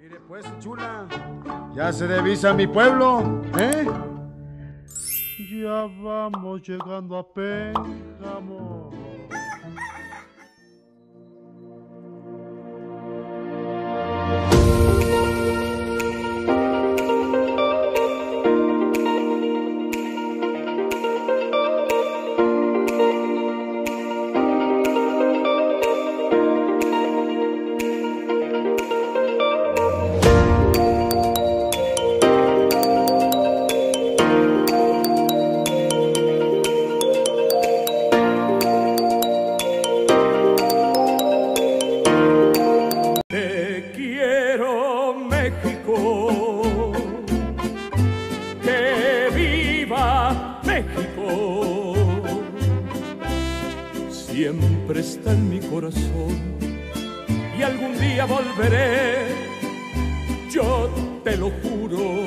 Mire pues, chula, ya se divisa mi pueblo, ¿eh? Ya vamos llegando a Pénjamo. Siempre está en mi corazón y algún día volveré, yo te lo juro.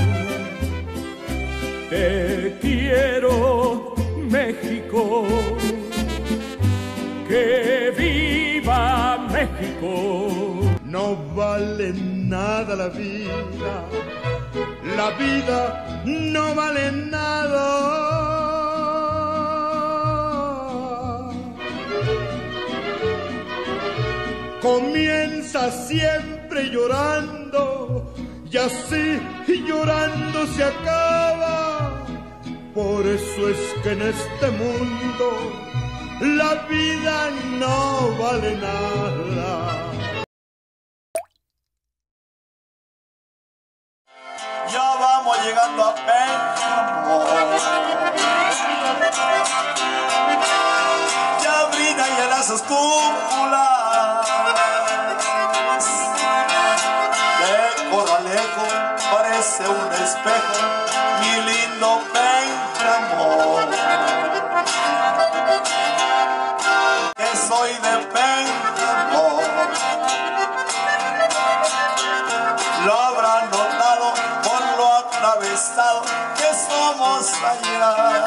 Te quiero, México, que viva México. No vale nada la vida no vale nada. Comienza siempre llorando y así llorando se acaba. Por eso es que en este mundo la vida no vale nada. Ya vamos llegando a Pénjamo. Ya brillan ya las cúpulas de Corralejo, parece un espejo, mi lindo Pénjamo. Que soy de Pénjamo, lo habrán notado por lo atravesado que somos allá.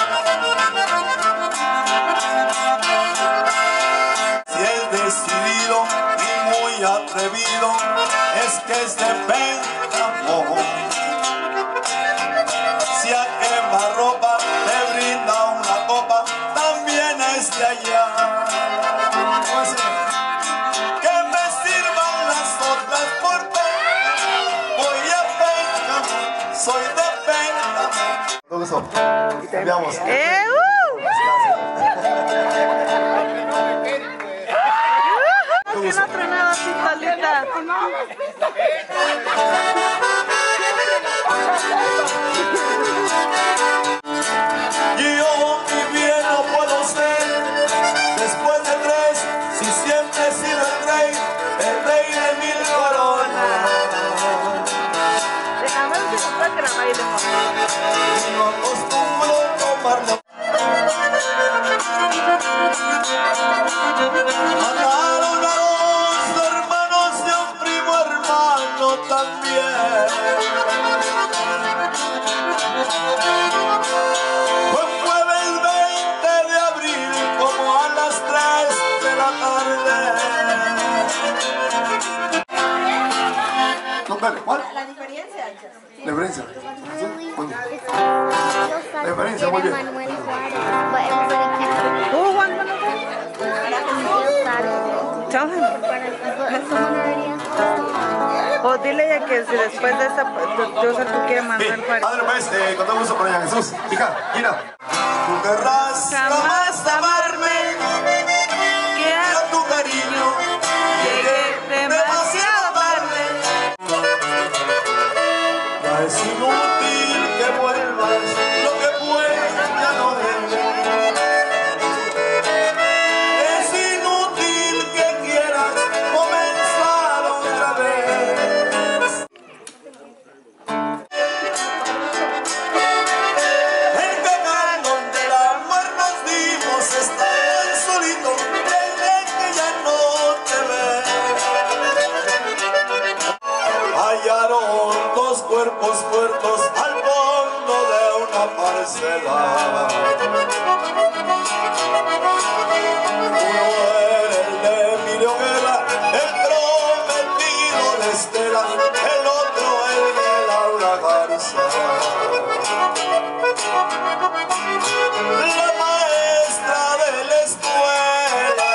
Si es decidido y muy atrevido, es que es de Pénjamo. Si a quemarropa le brinda una copa, también es de allá. Que me sirvan las otras por Pénjamo. Voy a Pénjamo, soy de Pénjamo. Todo eso, cambiamos. ¿Por qué no tronaba así solita? Yo mi bien no puedo ser después de tres, si siempre he sido el rey de mil coronas. Déjame ver si no que la baile. No acostumbro tomarlo. Mataron a dos hermanos y a un primo hermano también. Fue jueves 20 de abril, como a las 3 de la tarde. No, dale, ¿cuál? La diferencia. La diferencia. Muy bien. La diferencia, muy bien. ¿Tú, Juan Manuel? Tell him. O dile ya que si después de esta, yo sé tú quieres mandar Bien, para... padre pues, con todo gusto por allá, Jesús. Hija, mira. Tú querrás jamás amarme, que a tu cariño llegué demasiado tarde. Ya es inútil que vuelvas, lo que puedes ya no debe. Es inútil que quieras comenzar otra vez. El canal donde el amor nos dimos está tan solito desde que ya no te ve. Hallaron dos cuerpos muertos al fondo de una parcela. Uno era el de Emilio Guerra, el prometido de Estela, el otro el de Laura Garza. La maestra de la escuela.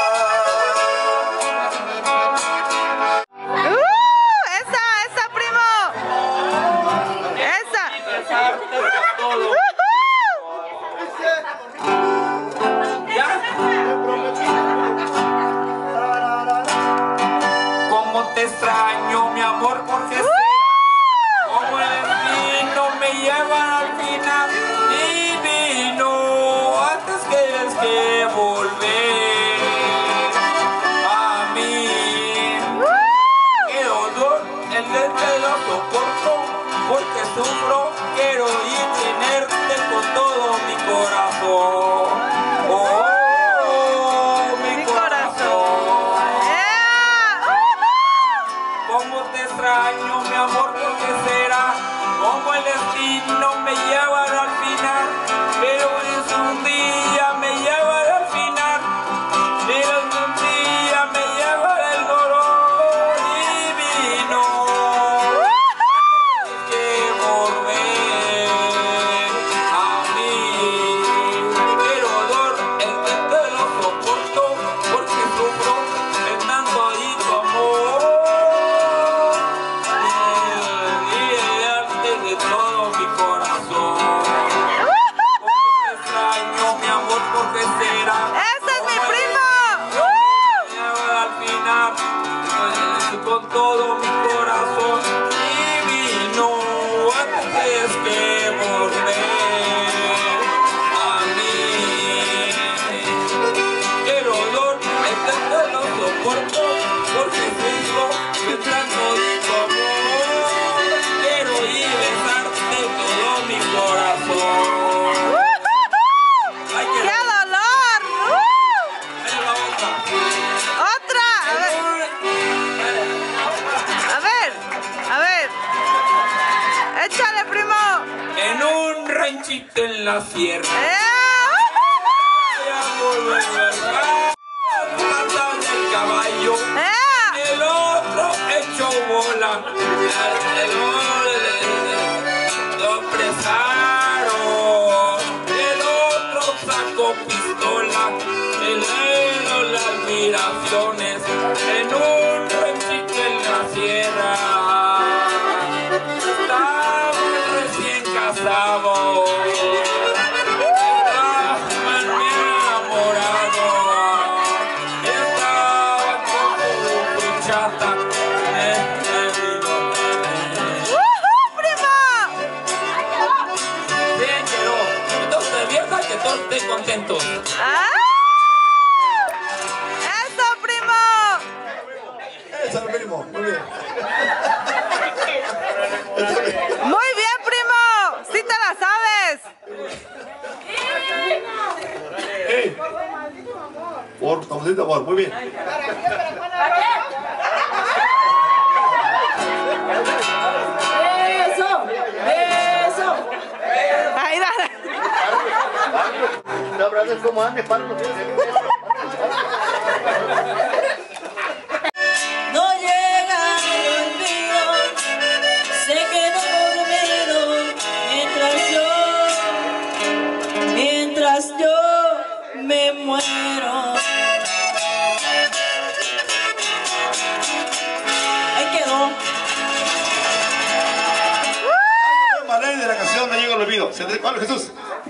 Esa, primo. Esa. Cómo te extraño, mi amor, porque sé cómo el destino me lleva al final. Divino, antes tienes que volver a mí. Qué dolor, el de lo soporto, porque sufro. Quiero ir tenerte con todo mi corazón. Mi corazón. Cómo te extraño, mi amor, porque será como el destino me lleva al final, pero es un día me lleva al final, pero es un día me lleva el dolor divino. Que volver a mí, pero dolor el que te lo soporto, porque sufro de tanto y tu amor. De todo mi corazón. Cómo te extraño, mi amor, porque será. ¡Ese es mi primo! Al final, con todo mi corazón divino, antes que volver a mí. El olor, el que te lo soporto, porque sufro de tanto y tu amor. Quiero ir besarte todo mi corazón. Ay, ¡Qué dolor! ahí va otra. ¡Otra! A ver. Échale, primo. En un ranchito en la sierra. Voy a volver a matar el caballo. El otro hecho bola. Lo apresaron. El otro sacó pistola. El negro las admiraciones. En un ranchito en la sierra. Estaban recién casados. Estaban enamorados. Estaban con su chata. Bien, quiero. Entonces, vieja, que todos estén contentos. ¡Eso, primo! Esa, primo, muy bien. Muy bien, primo. Sí te la sabes. Hey. Por famosito amor, muy bien. Ahí dale. No abraces como antes, para los pies. No llega el olvido, se quedó dormido mientras yo me muero. Ahí quedó. Marlene de la canción No llega el olvido. Pablo Jesús.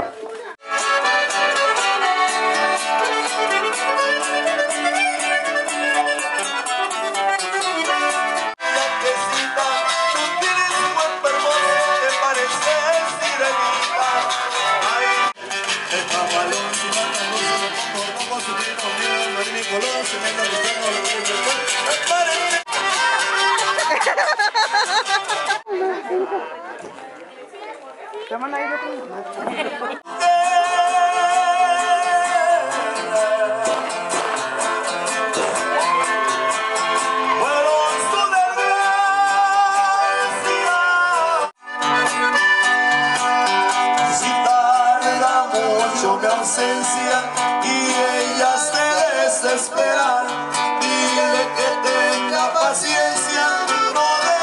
Mi ausencia y ella se desespera, dile que tenga paciencia, no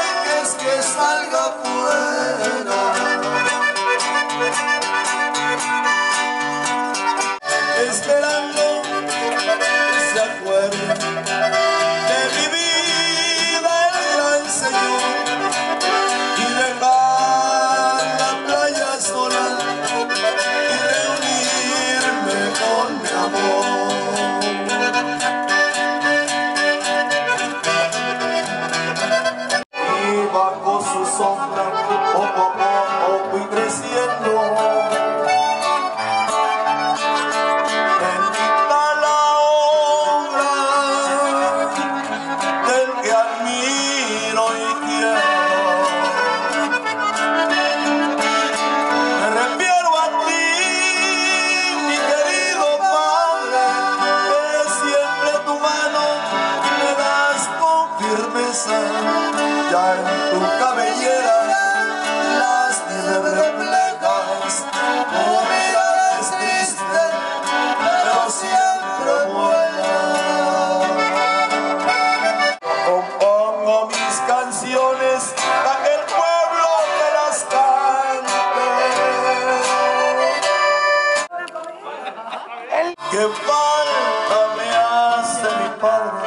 salga fuera. Esperando que se acuerde de mi vida el gran Señor y dejar la playa sola y reunirme con mi amor. Bajo su sombra, poco a poco fui creciendo. Bendita la obra del que admiro y quiero. Me refiero a ti, mi querido Padre, que siempre tu mano me das con firmeza. Ya en tu cabellera las nieves reflejas, tu mirada es triste, pero siempre buena. Compongo mis canciones para que el pueblo te las cante. Que falta me hace mi padre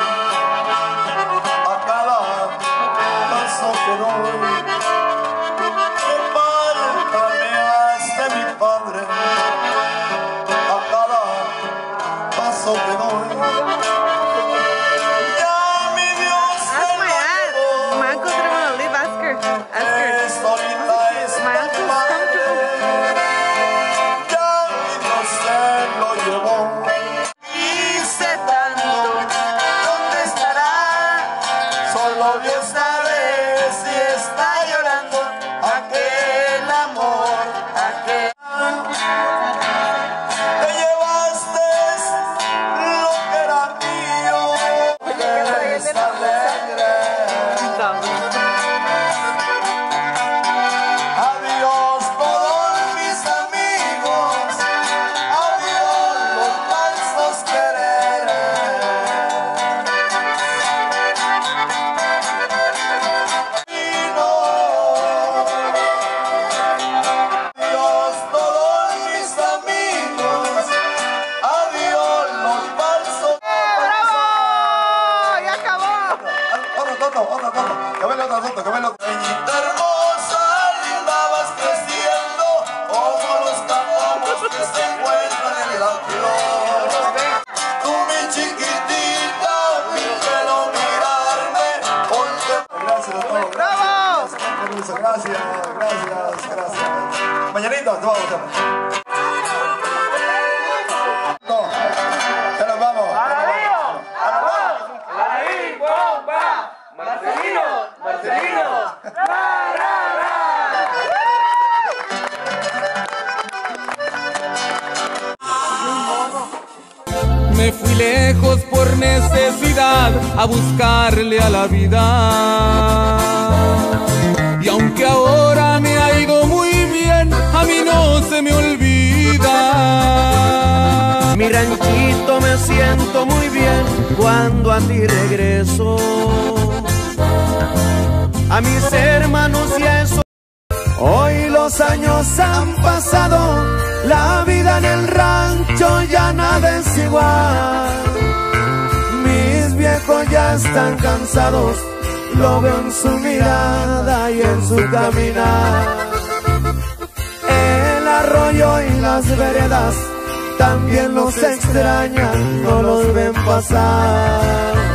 que doy, qué falta me hace mi padre a cada paso que doy. Ya mi Dios Ask my aunt. My uncle didn't want to leave. Ask her. solita es My uncle's comfortable. ya mi Dios se lo llevó. Hice tanto, ¿dónde estará? Solo Dios sabe si está llorando aquel amor, aquel. Te llevaste lo que era mío, eres alegre. Adiós todos mis amigos, adiós los falsos quereres. Adiós todos mis amigos, adiós los falsos. ¡Bravo! ¡Ya acabó! Otro toto, que ve el otro toto, que ve el otro. Peñita hermosa, linda vas creciendo, como los campos que se encuentran en la flor. Tú mi chiquitita, fíjelo mirarme, porque... Gracias a todos. ¡Bravo! Gracias. Mañanita, te vamos a hacer. No, ya nos vamos. Marcelino. Me fui lejos por necesidad a buscarle a la vida. Y aunque ahora me ha ido muy bien, a mí no se me olvida. Mi ranchito me siento muy bien cuando a ti regreso. A mis hermanos y a eso. Hoy los años han pasado, la vida en el rancho ya nada es igual. Mis viejos ya están cansados, lo veo en su mirada y en su caminar. El arroyo y las veredas también los extrañan, no los ven pasar.